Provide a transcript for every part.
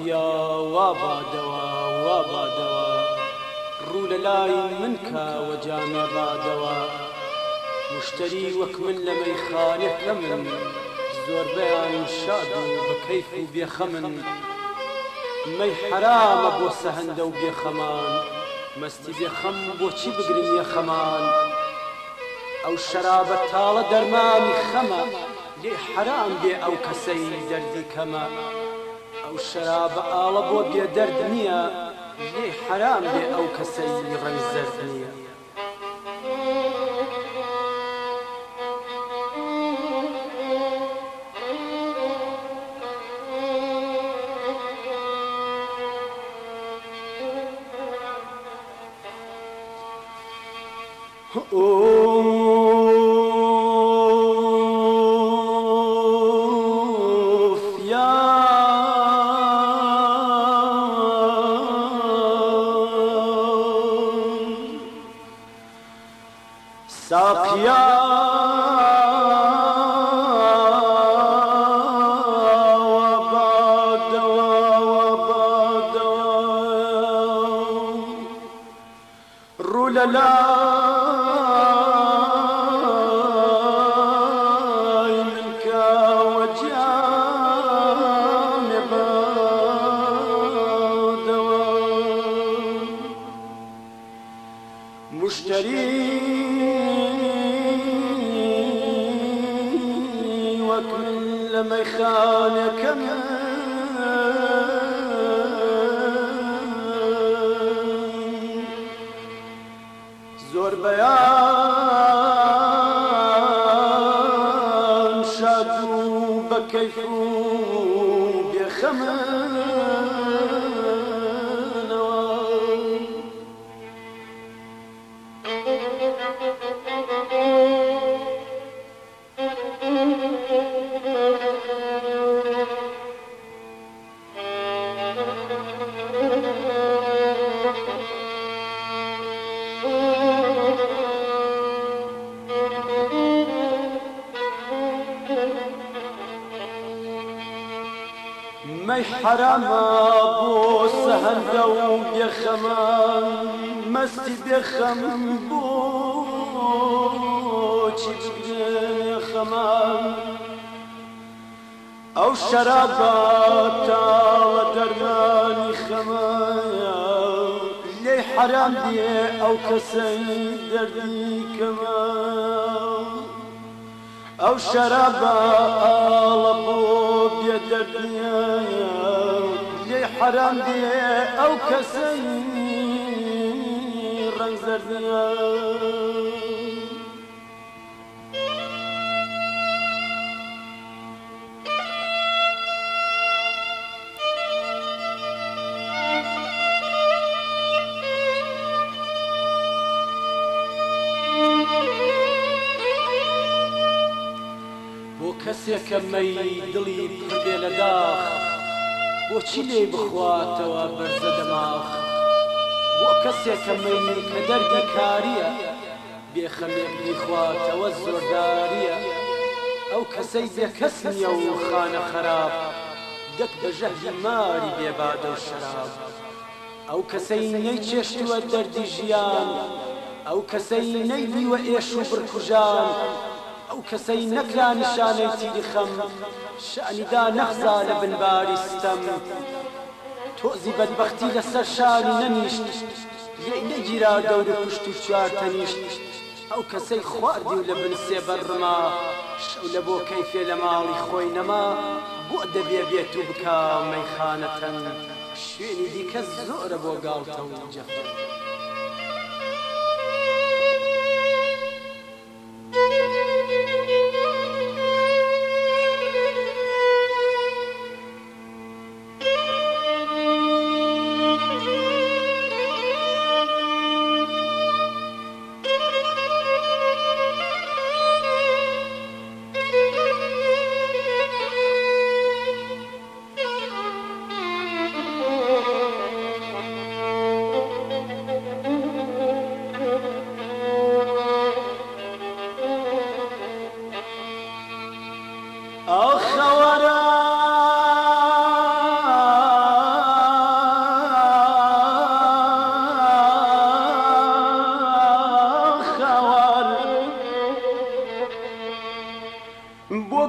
ساقیا وابادەوە وابادەوە ڕوو لە لای من کاوە جامێ ڕادەوە مشتری وەک من لە مەیخانەکە من زۆربەیان شاد و بە کەیف و بێخەمن مەی حرامە بۆ سەهەندە و بێخەمان مەستی بێخەم بۆچی بگرن یەخەمان ئەو شەرابە تاڵە دەرمانی خەمە لێ حرام بێ ئەو کەسەی دەردی کەمە ئەو شەرابە ئاڵە بۆ بێدەرد نییە لێ حرام بێ ئەو کەسەی ڕەنگ زەرد نییە ساقیا وابادەوە وابادەوە ڕوو لە لای من کاوە جامێ بادەوە مشتری لە مەیخانەکە من زۆربەیان شاد و بە کەیف و بێخەمنەوە مەی حرامە بۆ سەهەندە و بێخەمان مەستی بێخەم بۆچی بگرێ خەمان ئەو شەرابە تاڵە دەرمانی خەمە لێ حرام بێ ئەو کەسەی دەردی کەمە ئەو شەرابە ئاڵە بۆ بێدەرد نییە لێ حرام بێ ئەو کەسەی ڕەنگ زەرد نییە کەسێکە مەی دڵی پڕبێ لە داخ بۆچی لێ بخواتەوە بەرزە دەماخ بۆ کەسێکە مەی کە دەردی کاریە بێخەمێک بیخواتەوە زۆرداریە ئەو کەسەی بێکەس نییە و خانە خەراب دەک بە ژەهری ماری بێبادە و شەراب ئەو کەسەی نەیچێشتووە دەردی ژیان ئەو کەسەی نەیبیوە ئێش و بڕکوژان ئەو کەسەی نەکرا نیشانەی تیری خەم شانیدا نەخزا لە بنباری ستەم تۆزی بەدبەختی لەسەر شانی نەنیشت لێی نەگیرا دەور پشت و چوار تەنیشت ئەو کەسەی خواردی و لە بن سێبەر ڕما شەو لە بۆ کەیفێ لە ماڵی خۆی نەما بۆ دەبێ بێت و بکا مەیخانەتەن شوێنی دیکە زۆرە بۆ گاڵتە و جەفەن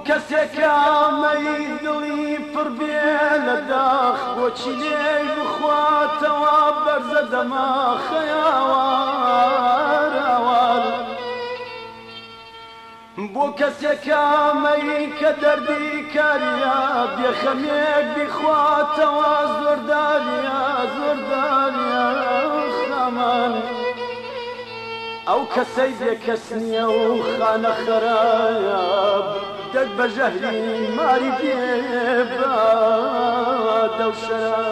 کەسێکامەی دڵی پڕ بێ لە داخ بۆچی لێی بخواتەوە بەرزە دەماخەیاوار بۆ کەسێکامەی کە دەردی کاریە بێخەمێک بیخواتەوە زۆرداریە خامان ئەو کەسەی بێکەس نییە و خانە خەرایە دەک بە ژەهری ماری بێ بە دەوشەرە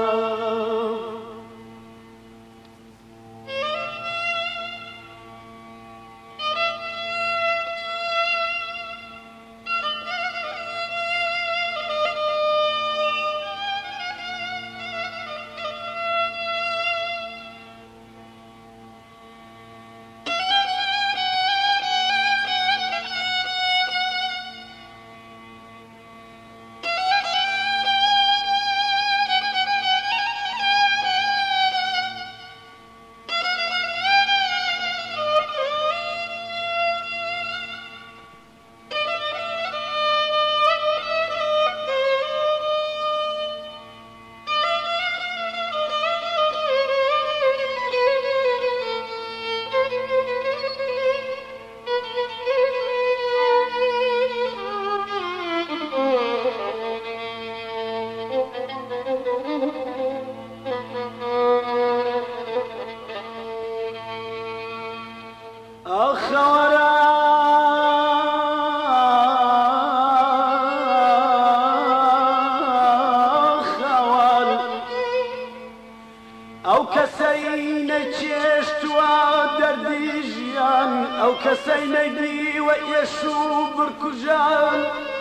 ئەو کەسەی نەچێشتوە دەردی ژیان ئەو کەسەی نەیدیوە ئێش و برکوژان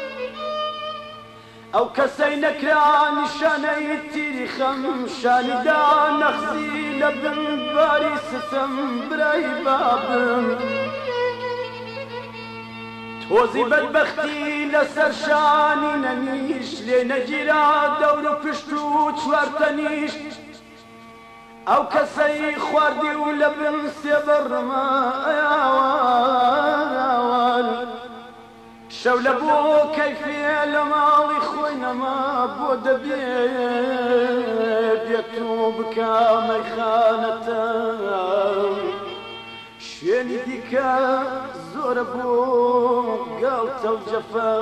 ئەو کەسەی نەکرا نیشانەی تیری خەم شانیدا نەخزی لە بنباری ستەم برای بابم تۆزی بەدبەختی لەسەر شانی نەنیش لێ نەگیرا دەور و پشت و چوارتەنیش ئەو کەسەی خواردی و لە بن سێبەڕما ئەیاوان شەو لە بۆ کەیفێ لە ماڵی خۆی نەما بۆ دەبێت و بکە مەیخانەتە شوێنی دیکە زۆرە بۆ گاڵتە و جەفا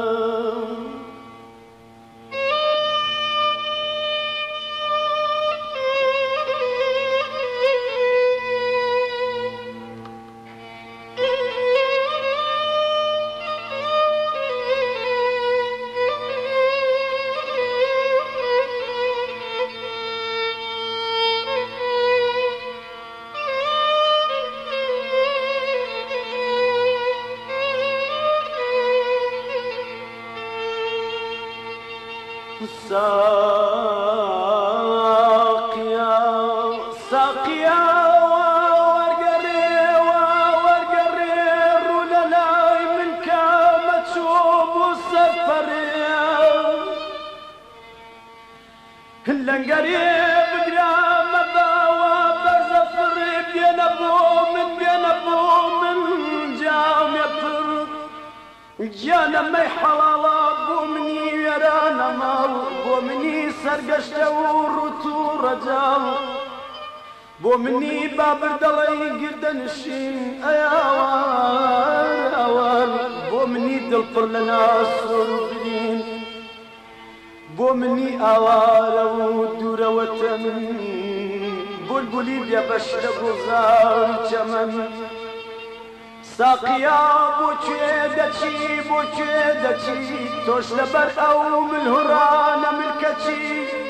ساقيا وارقري رولا لاي من كامة شوب وسفريا هلنقري بقرام باوا برزفر بين ابو من جام يفر جانا مي حلالا بو مني يرانا مال بو مني سرقشت ورتو رجال بو مني بابر دلي قردنشين ايوان بو مني دل پر لناس ورقدين بو مني اوارا ودور وطن بلبلي بيا بشر بوزار چمن ساقيا بو چێدەچی تۆش لەبەر ئەو ملهوڕانە ملکەچی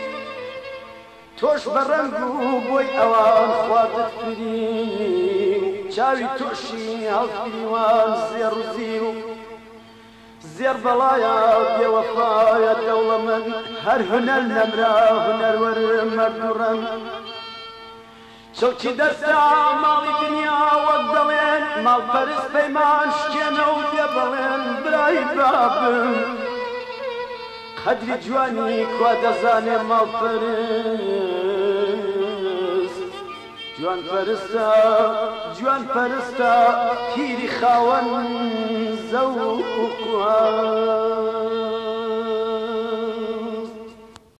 تۆش بە ڕەنگ و بۆی ئەوان خواردت فری چاوی تۆشی هەڵفریوان زێڕ و زیر و زێر بەڵایە بێوەفایە دەوڵەمەند هەر هونەر نەمرا هونەروەر مەردوڕەن چەوکی دەستا ماڵی دنیا وەک دەڵێن ماڵپەرست پەیمان شکێنە و دێ بەڵێن برای بابم قەدری جوانی کوا دەزانێ ماڵپەرست جوان پەرستە پیری خاوەن زەوقوە